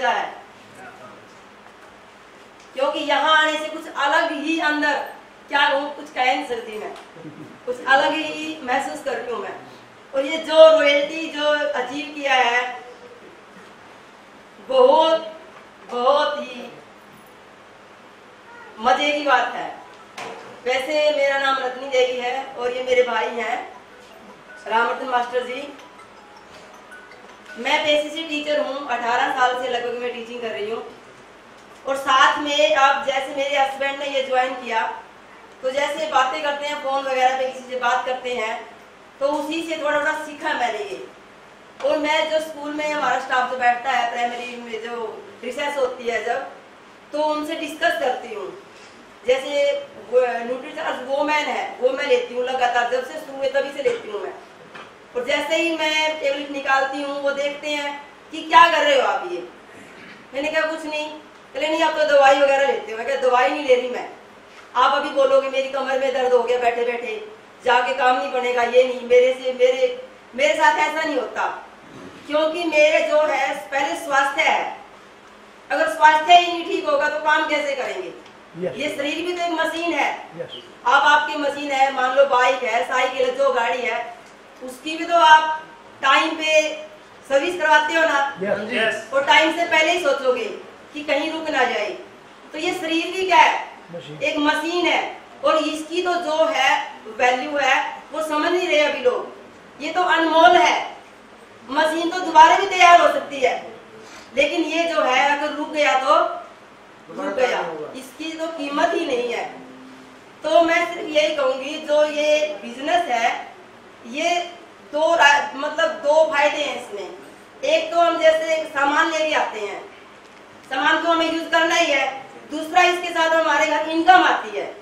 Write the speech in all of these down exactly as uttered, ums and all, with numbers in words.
मजा है, क्योंकि यहाँ आने से कुछ अलग ही अंदर, क्या कहूँ, कुछ कह नहीं सकती मैं, कुछ अलग ही महसूस करती हूँ मैं। और ये जो रॉयल्टी जो अचीव किया है, बहुत बहुत ही मजे की बात है। वैसे मेरा नाम रत्नी देवी है और ये मेरे भाई हैं रामरतन मास्टर जी। मैं पेशे से टीचर हूँ, अठारह साल से लगभग मैं टीचिंग कर रही हूँ। और साथ में अब जैसे मेरे हस्बैंड ने ये ज्वाइन किया, तो जैसे बातें करते हैं फोन वगैरह पे, किसी से बात करते हैं, तो उसी से थोड़ा थोड़ा सीखा मैंने ये। और मैं जो स्कूल में हमारा स्टाफ जो बैठता है, प्राइमरी में जो रिसेस होती है जब, तो उनसे डिस्कस करती हूँ। जैसे न्यूट्रिशन वोमेन है, वो मैं लेती हूँ लगातार, जब से शुरू हुए तभी से लेती हूँ मैं। और जैसे ही मैं टेबलेट निकालती हूँ, वो देखते हैं कि क्या कर रहे हो आप ये। मैंने कहा कुछ नहीं। कहले नहीं आप तो दवाई वगैरह लेते हो। मैं कहा दवाई नहीं ले रही मैं, आप अभी बोलोगे मेरी कमर में दर्द हो गया बैठे बैठे, जाके काम नहीं बनेगा, ये नहीं, मेरे से मेरे मेरे साथ ऐसा नहीं होता। क्योंकि मेरे जो है पहले स्वास्थ्य है, अगर स्वास्थ्य ही नहीं ठीक होगा तो काम कैसे करेंगे। yes. ये शरीर भी तो एक मशीन है। yes. आप आपकी मशीन है, मान लो बाइक है, साइकिल है, जो गाड़ी है, उसकी भी तो आप टाइम पे सर्विस करवाते हो ना। yes. Yes. और टाइम से पहले ही सोचोगे कि कहीं रुक ना जाए। तो ये शरीर भी क्या है, मशीन। एक मशीन है। और इसकी तो जो है वैल्यू है वो समझ नहीं रहे अभी लोग। ये तो अनमोल है। मशीन तो दोबारा भी तैयार हो सकती है, लेकिन ये जो है अगर रुक गया तो रुक गया, इसकी तो कीमत ही नहीं है। तो मैं सिर्फ यही कहूंगी, जो ये बिजनेस है, ये दो मतलब दो फायदे हैं इसमें। एक तो हम जैसे सामान लेके आते हैं, सामान को हमें यूज करना ही है। दूसरा, इसके साथ हमारे घर इनकम आती है।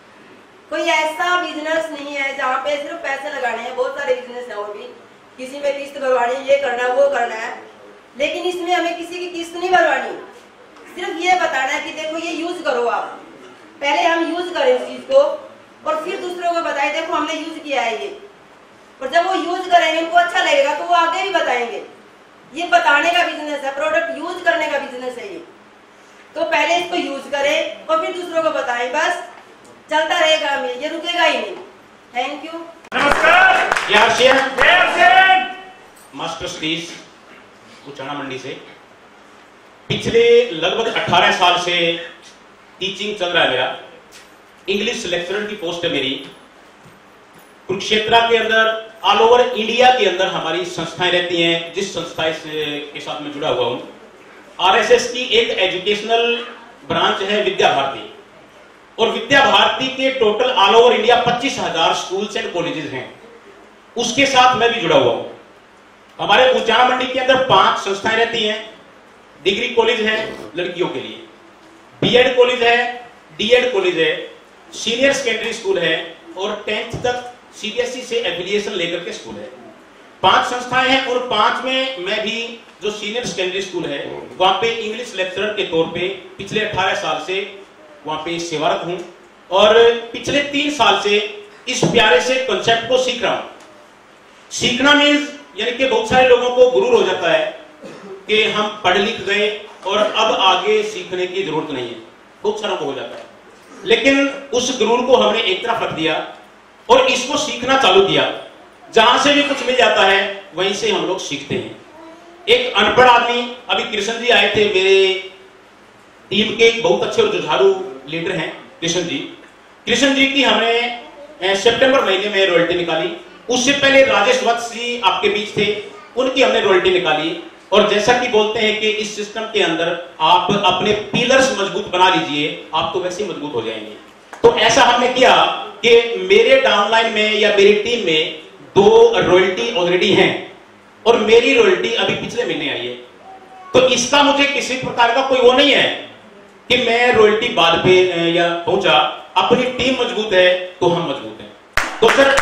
कोई ऐसा बिजनेस नहीं है जहाँ पे सिर्फ पैसे लगाने हैं। बहुत सारे बिजनेस है और भी, किसी में किस्त भरवानी, ये करना है वो करना है, लेकिन इसमें हमें किसी की किस्त नहीं भरवानी। सिर्फ ये बताना है कि देखो ये यूज करो आप। पहले हम यूज करें इस चीज को और फिर दूसरों को बताएं देखो हमने यूज किया है ये। और जब वो यूज करेंगे, उनको अच्छा लगेगा, तो वो आगे भी बताएंगे। ये बताने का बिजनेस है, प्रोडक्ट यूज करने का बिजनेस है ये। तो पहले इसको यूज करें और फिर दूसरों को बताएं, बस चलता रहेगा हमें, ये रुकेगा ही नहीं। Thank you. नमस्कार। मास्टर स्टीज उचाना मंडी से पिछले लगभग अठारह साल से टीचिंग चल रहा है मेरा। इंग्लिश लेक्चरर की पोस्ट है मेरी। कुरुक्षेत्र के अंदर, ऑल ओवर इंडिया के अंदर हमारी संस्थाएं रहती हैं, जिस संस्था से के साथ मैं जुड़ा हुआ हूं। आरएसएस की एक एजुकेशनल ब्रांच है विद्या भारती, और विद्या भारती के टोटल ऑल ओवर इंडिया पच्चीस हजार स्कूल्स एंड कॉलेजेस हैं, उसके साथ मैं भी जुड़ा हुआ हूं। हमारे उचाना मंडी के अंदर पांच संस्थाएं रहती हैं। डिग्री कॉलेज है लड़कियों के लिए, बीएड कॉलेज है, डीएड कॉलेज है, सीनियर सेकेंडरी स्कूल है, और टेंथ तक सीबीएसई से एफिलिएशन लेकर के स्कूल है। पांच संस्थाएं हैं, और पांच में मैं भी जो सीनियर सेकेंडरी स्कूल है वहां पे इंग्लिश लेक्चरर के तौर पे पिछले अठारह साल से वहां पे सेवारत हूं, और पिछले तीन साल से इस प्यारे से कॉन्सेप्ट को सीख रहा हूं। सीखना मीन्स यानी कि बहुत सारे लोगों को गुरूर हो जाता है कि हम पढ़ लिख गए और अब आगे सीखने की जरूरत नहीं है, बहुत सारों को हो जाता है। लेकिन उस गुरूर को हमने एक तरफ रख दिया और इसको सीखना चालू किया। जहां से भी कुछ मिल जाता है वहीं से हम लोग सीखते हैं। एक अनपढ़ आदमी, अभी कृष्ण जी आए थे, मेरे टीम के एक बहुत अच्छे और जुझारू लीडर हैं कृष्ण जी। कृष्ण जी की हमने सितंबर महीने में रॉयल्टी निकाली। उससे पहले राजेश वत्स जी आपके बीच थे, उनकी हमने रॉयल्टी निकाली। और जैसा कि बोलते हैं कि इस सिस्टम के अंदर आप अपने पिलर्स मजबूत बना लीजिए, आप तो वैसे ही मजबूत हो जाएंगे। तो ऐसा हमने किया कि मेरे डाउनलाइन में या मेरी टीम में दो रॉयल्टी ऑलरेडी हैं, और मेरी रॉयल्टी अभी पिछले महीने आई है। तो इसका मुझे किसी प्रकार का कोई वो नहीं है कि मैं रॉयल्टी बाद पे या पहुंचा। अपनी टीम मजबूत है तो हम मजबूत हैं। तो सर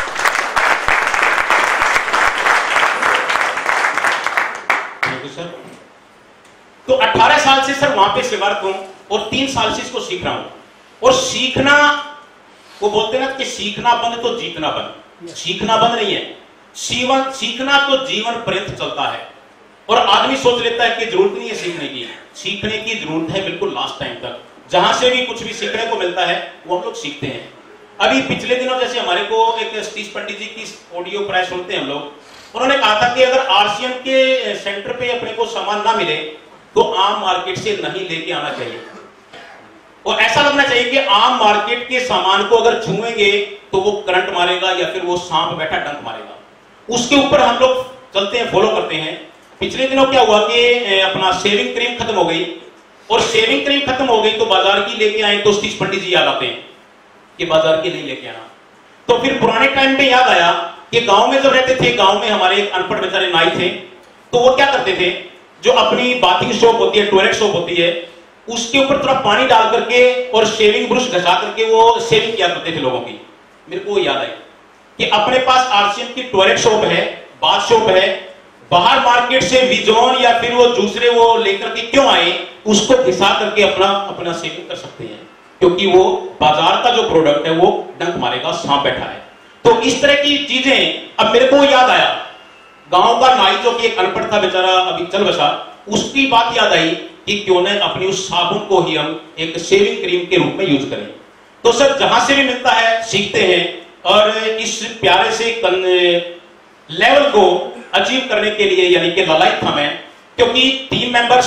सर तो अठारह साल से सर वहां पे सेवारत हूं, और तीन साल से इसको सीख रहा हूं। और सीखना, वो बोलते हैं ना कि सीखना बंद तो जीतना बंद। सीखना बंद नहीं है, सीवन सीखना तो जीवन पर्यंत चलता है। और आदमी सोच लेता है कि जरूरत नहीं है सीखने की। सीखने की जरूरत है बिल्कुल लास्ट टाइम तक। जहां से भी कुछ भी सीखने को मिलता है वो हम लोग सीखते हैं। अभी पिछले दिनों जैसे हमारे को एक सतीश पंडित जी की ऑडियो प्राय सुनते हैं हम लोग, उन्होंने कहा था कि अगर आरसीएम के सेंटर पे अपने को सामान ना मिले तो आम मार्केट से नहीं लेके आना चाहिए, और ऐसा लगना चाहिए कि आम मार्केट के सामान को अगर छुएंगे तो वो करंट मारेगा या फिर वो सांप बैठा डंक मारेगा। उसके ऊपर हम लोग चलते हैं, फॉलो करते हैं। पिछले दिनों क्या हुआ कि अपना शेविंग क्रीम खत्म हो गई, और शेविंग क्रीम खत्म हो गई तो बाजार की लेके आए तो सतीश पंडित जी याद आते हैं कि बाजार की नहीं लेके आना। तो फिर पुराने टाइम पे याद आया कि गांव में जब रहते थे, गांव में हमारे एक अनपढ़ बेचारे नाई थे, तो वो क्या करते थे, जो अपनी बाथिंग सोप होती है, टॉयलेट सोप होती है, उसके ऊपर थोड़ा पानी डाल करके और शेविंग ब्रश घसा करके वो शेविंग किया करते थे लोगों की। मेरे को याद आई कि अपने पास आरसीएम की टॉयलेट सोप है, बाथ सोप है, बाहर मार्केट से विजोन या फिर वो दूसरे वो लेकर के क्यों आए, उसको घिसा करके अपना अपना शेविंग कर सकते हैं, क्योंकि वो बाजार का जो प्रोडक्ट है वो डंक मारेगा, सांप बैठा है। तो इस तरह की चीजें अब मेरे को याद आया, गांव का नाई जो कि एक अनपढ़ था बेचारा, अभी चल बसा, उसकी बात याद आई कि क्यों न अपनी उस साबुन को ही हम एक शेविंग क्रीम के रूप में यूज करें। तो सर जहां से भी मिलता है सीखते हैं, और इस प्यारे से लेवल को अचीव करने के लिए यानी कि ललायत था मैं, क्योंकि टीम मेंबर्स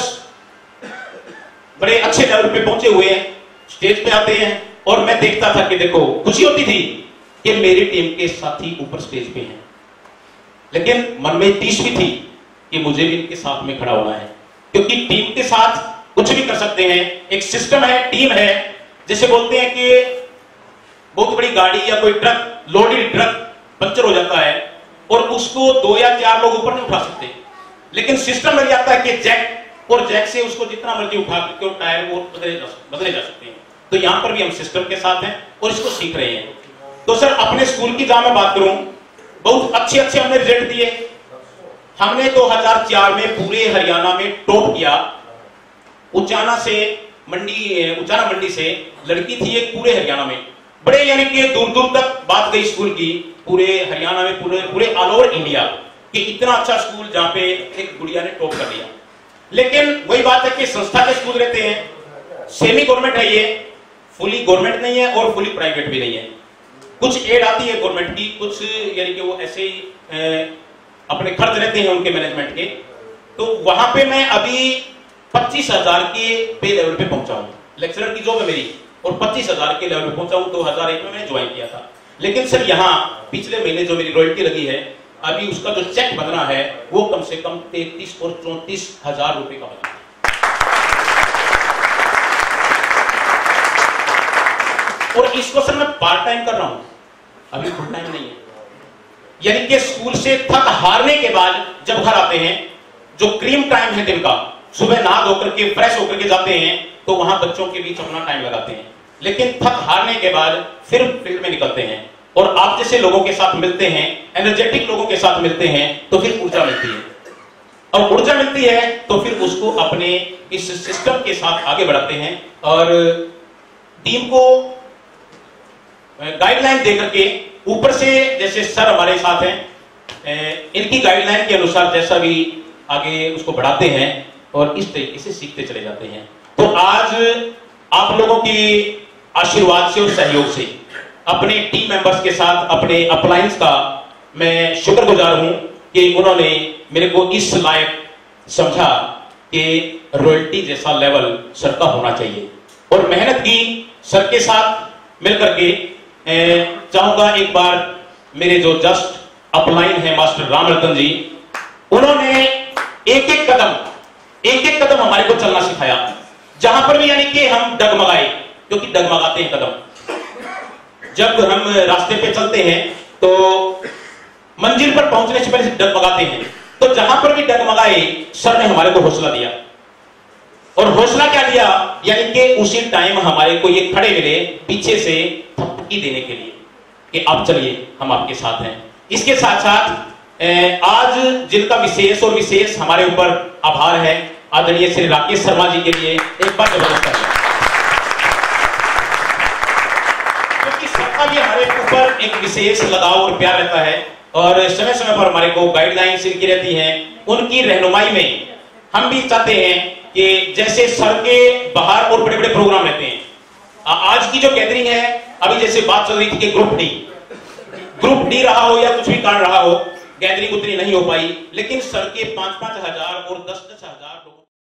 बड़े अच्छे लेवल पे पहुंचे हुए हैं, स्टेज पे आते हैं, और मैं देखता था कि देखो खुशी होती थी कि मेरी टीम के साथी ऊपर स्टेज पे हैं, लेकिन मन में टीस भी थी कि मुझे भी इनके साथ में खड़ा होना है, क्योंकि टीम के साथ कुछ भी कर सकते हैं। एक सिस्टम है, टीम है। जैसे बोलते हैं कि बहुत बड़ी गाड़ी या कोई ट्रक, लोडेड ट्रक पंचर हो जाता है और उसको दो या चार लोग ऊपर नहीं उठा सकते, लेकिन सिस्टम लग जाता है कि जैक, और जैक से उसको जितना मर्जी उठा करके टायर वो बदले जा, बदले जा सकते हैं। तो यहां पर भी हम सिस्टम के साथ हैं और इसको सीख रहे हैं। तो सर अपने स्कूल की जहां मैं बात करूं, बहुत अच्छे अच्छे हमने रिजल्ट दिए। हमने दो हज़ार चार में पूरे हरियाणा में टॉप किया। उचाना से मंडी, उचाना मंडी से लड़की थी एक पूरे हरियाणा में, बड़े यानी कि दूर दूर तक बात गई स्कूल की, पूरे हरियाणा में, पूरे पूरे ऑल ओवर इंडिया, कि इतना अच्छा स्कूल जहां पे एक गुड़िया ने टॉप कर लिया। लेकिन वही बात है कि संस्था के स्कूल रहते हैं, सेमी गवर्नमेंट है ये, फुली गवर्नमेंट नहीं है और फुली प्राइवेट भी नहीं है। कुछ एड आती है गवर्नमेंट की, कुछ यानी कि वो ऐसे ही अपने खर्च रहते हैं उनके मैनेजमेंट के। तो वहां पे मैं अभी पच्चीस हजार के पे लेवल पे पहुंचा हूं, लेक्चरर की जॉब है मेरी, और पच्चीस हजार के लेवल पे पहुंचा हूं। दो हज़ार एक में मैंने ज्वाइन किया था। लेकिन सर यहाँ पिछले महीने जो मेरी रॉयल्टी लगी है, अभी उसका जो चेक बनना है वो कम से कम तैतीस और चौंतीस हजार रुपए का बना है। और इसको सर मैं पार्ट टाइम कर रहा हूं, अभी फुल टाइम नहीं है। यानी कि स्कूल से थक हारने के बाद जब घर आते हैं, जो क्रीम टाइम है दिन का, सुबह नहा धो करके फ्रेश होकर के जाते हैं, तो वहां बच्चों के बीच अपना टाइम लगाते हैं। लेकिन थक हारने के बाद फिर फील्ड में निकलते हैं और आप जैसे लोगों के साथ मिलते हैं, एनर्जेटिक लोगों के साथ मिलते हैं, तो फिर ऊर्जा मिलती है, और ऊर्जा मिलती है तो फिर उसको अपने इस सिस्टम के साथ आगे बढ़ाते हैं और टीम को गाइडलाइन देकर के ऊपर से, जैसे सर हमारे साथ हैं, इनकी गाइडलाइन के अनुसार जैसा भी आगे उसको बढ़ाते हैं और इस तरीके से सीखते चले जाते हैं। तो आज आप लोगों की आशीर्वाद से और सहयोग से अपने टीम मेंबर्स के साथ अपने अपलायंस का मैं शुक्रगुजार हूं कि उन्होंने मेरे को इस लायक समझा कि रॉयल्टी जैसा लेवल सर का होना चाहिए, और मेहनत की सर के साथ मिलकर के। चाहूंगा एक बार मेरे जो जस्ट अपलाइन है मास्टर रामरतन जी, उन्होंने एक एक कदम एक एक कदम हमारे को चलना सिखाया, जहां पर भी यानी कि हम डगमगाए, क्योंकि डगमगाते हैं कदम। जब हम रास्ते पे चलते हैं तो मंजिल पर पहुंचने से पहले डगमगाते हैं, तो जहां पर भी डगमगाए सर ने हमारे को हौसला दिया। और हौसला क्या दिया, यानी कि उसी टाइम हमारे को ये खड़े मिले पीछे से थपकी देने के लिए कि आप चलिए हम आपके साथ हैं। इसके साथ साथ आज जिनका विशेष और विशेष हमारे ऊपर आभार है, आदरणीय श्री राकेश शर्मा जी के लिए एक बार जबरदस्त है, क्योंकि सबका भी हमारे ऊपर एक विशेष लगाव और प्यार रहता है। और समय समय पर हमारे को गाइडलाइंस इनकी रहती हैं, उनकी रहनुमाई में हम भी चाहते हैं कि जैसे सर के बाहर और बड़े बड़े प्रोग्राम रहते हैं, आज की जो गैदरिंग है, अभी जैसे बात चल रही थी कि ग्रुप डी ग्रुप डी रहा हो या कुछ भी कारण रहा हो, गैदरिंग उतनी नहीं हो पाई, लेकिन सर के पांच पांच हजार और दस दस हजार लोगों